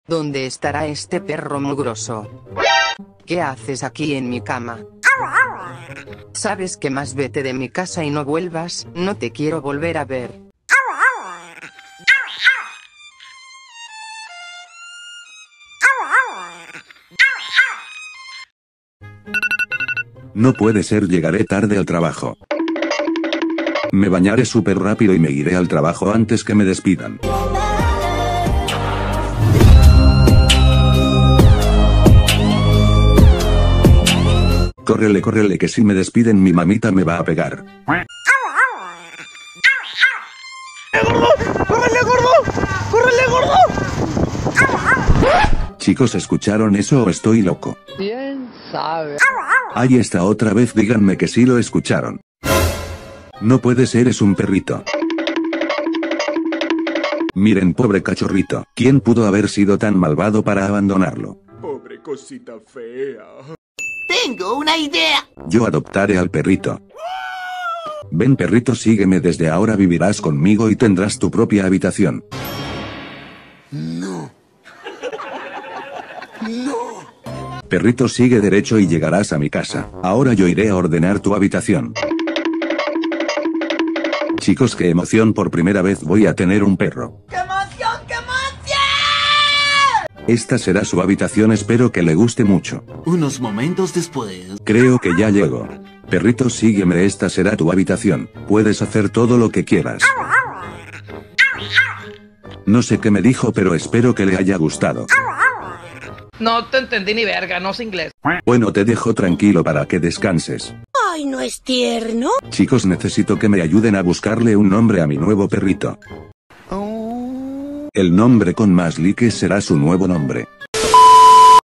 ¿Dónde estará este perro mugroso? ¿Qué haces aquí en mi cama? ¿Sabes qué más? Vete de mi casa y no vuelvas, no te quiero volver a ver. No puede ser, llegaré tarde al trabajo. Me bañaré súper rápido y me iré al trabajo antes que me despidan. Córrele, córrele, que si me despiden mi mamita me va a pegar. ¡Córrele, gordo! ¡Córrele, gordo! Chicos, ¿escucharon eso o estoy loco? ¿Quién sabe? Ahí está otra vez, díganme que sí lo escucharon. No puede ser, es un perrito. Miren, pobre cachorrito, ¿quién pudo haber sido tan malvado para abandonarlo? Pobre cosita fea. Tengo una idea. Yo adoptaré al perrito. Ven, perrito, sígueme, desde ahora vivirás conmigo y tendrás tu propia habitación. No. No. Perrito, sigue derecho y llegarás a mi casa. Ahora yo iré a ordenar tu habitación. Chicos, qué emoción, por primera vez voy a tener un perro. ¡Qué emoción, qué emoción! Esta será su habitación, espero que le guste mucho. Unos momentos después. Creo que ya llego. Perrito, sígueme, esta será tu habitación. Puedes hacer todo lo que quieras. No sé qué me dijo, pero espero que le haya gustado. No te entendí ni verga, no sé inglés. Bueno, te dejo tranquilo para que descanses. Ay, ¿no es tierno? Chicos, necesito que me ayuden a buscarle un nombre a mi nuevo perrito. El nombre con más likes será su nuevo nombre.